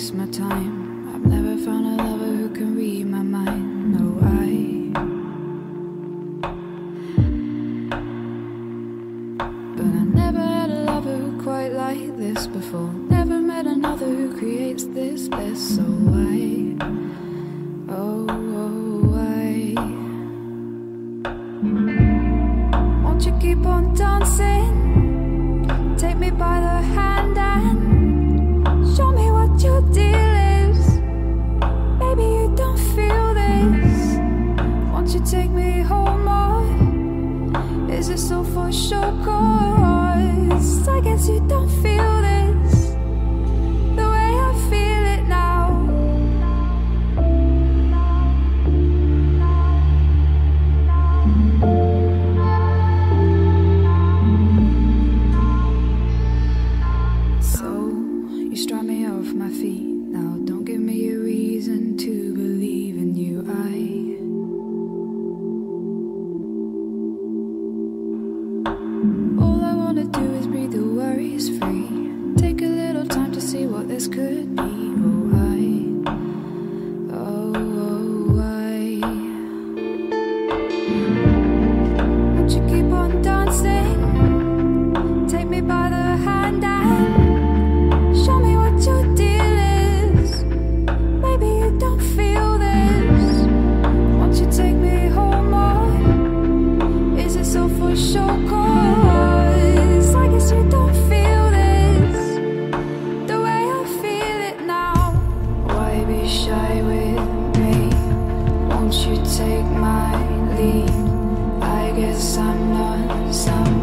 waste my time. I've never found a lover who can read my mind. No, but I never had a lover who quite like this before. Never met another who creates this bliss. So why, oh, why won't you keep on dancing? Take me by the hand and show me what your deal is. Maybe you don't feel this. Won't you take me home, or is it so for sure? 'Cause I guess you don't feel this the way I feel it now. So you strike me off my feet now. Don't give me a reason to believe in you. All I wanna do is breathe the worries free. Take a little time to see what this could be. Won't you keep on dancing? Take me by the hand and show me what your deal is. Maybe you don't feel this. Won't you take me home, or is it so for sure? 'Cause I guess you don't feel this the way I feel it now. Why be shy with me? Won't you take my lead? I guess I'm not someone